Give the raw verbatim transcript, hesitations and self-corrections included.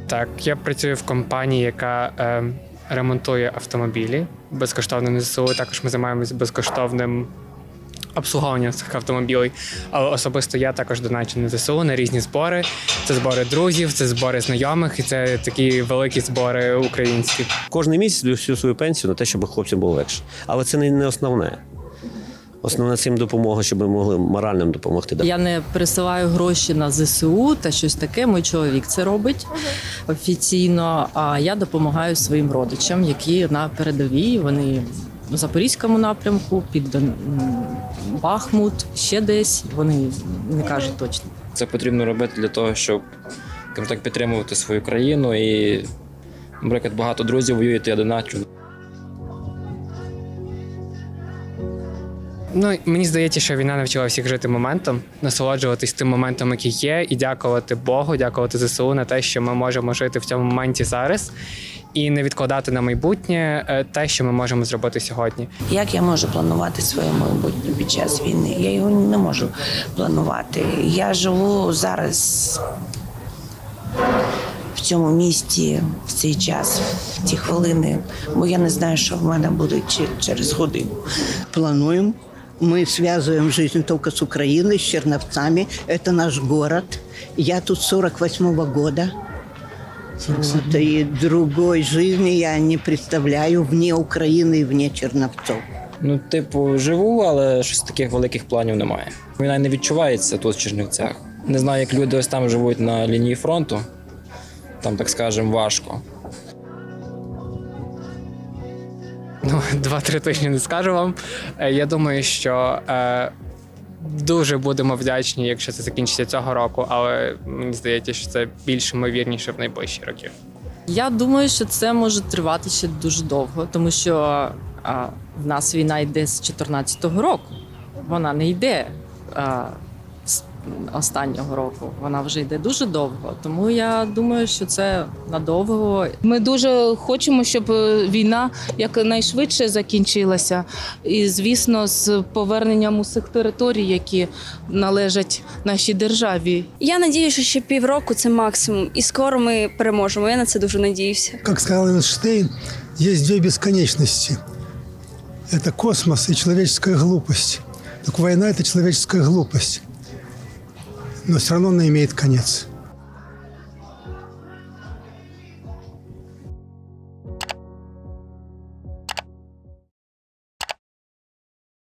Так, я працюю в компанії, яка е, ремонтує автомобілі безкоштовно на ЗСУ. Також ми займаємося безкоштовним обслуговуванням цих автомобілів. Але особисто я також доначу на ЗСУ, на різні збори. Це збори друзів, це збори знайомих і це такі великі збори українські. Кожен місяць даю всю свою пенсію на те, щоб хлопцям було легше. Але це не основне. Основна цим допомога, щоб ми могли морально допомогти. Я не пересилаю гроші на ЗСУ та щось таке. Мій чоловік це робить офіційно. А я допомагаю своїм родичам, які на передовій. Вони в Запорізькому напрямку, під Бахмут, ще десь. Вони не кажуть точно. Це потрібно робити для того, щоб, скажімо так, підтримувати свою країну. І, наприклад, багато друзів воюють, я доначу. Ну, мені здається, що війна навчила всіх жити моментом, насолоджуватись тим моментом, який є, і дякувати Богу, дякувати ЗСУ на те, що ми можемо жити в цьому моменті зараз, і не відкладати на майбутнє те, що ми можемо зробити сьогодні. Як я можу планувати своє майбутнє під час війни? Я його не можу планувати. Я живу зараз в цьому місті, в цей час, в ті хвилини, бо я не знаю, що в мене буде через годину. Плануем. Мы связываем жизнь только с Украиной, с Черновцами. Это наш город. Я тут сорок восьмого года. Вот, и другой жизни я не представляю вне України і вне Черновців. Ну, типу, живу, але щось таких великих планів немає. Війна не відчувається тут, в Чернівцях. Не знаю, як люди ось там живуть на лінії фронту. Там, так скажемо, важко. Ну, два-три тижні не скажу вам. Я думаю, що е, дуже будемо вдячні, якщо це закінчиться цього року, але мені здається, що це більш ймовірніше в найближчі роки. Я думаю, що це може тривати ще дуже довго, тому що а, в нас війна йде з чотирнадцятого року. Вона не йде а, з останнього року. Вона вже йде дуже довго. Тому я думаю, що це надовго. Ми дуже хочемо, щоб війна якнайшвидше закінчилася. І, звісно, з поверненням усіх територій, які належать нашій державі. Я надію, що ще півроку – це максимум. І скоро ми переможемо. Я на це дуже надіюся. Як сказав Эйнштейн, є дві безконечності. Це космос і человеческая глупость. Так війна – це человеческая глупость. Но все равно она имеет конец.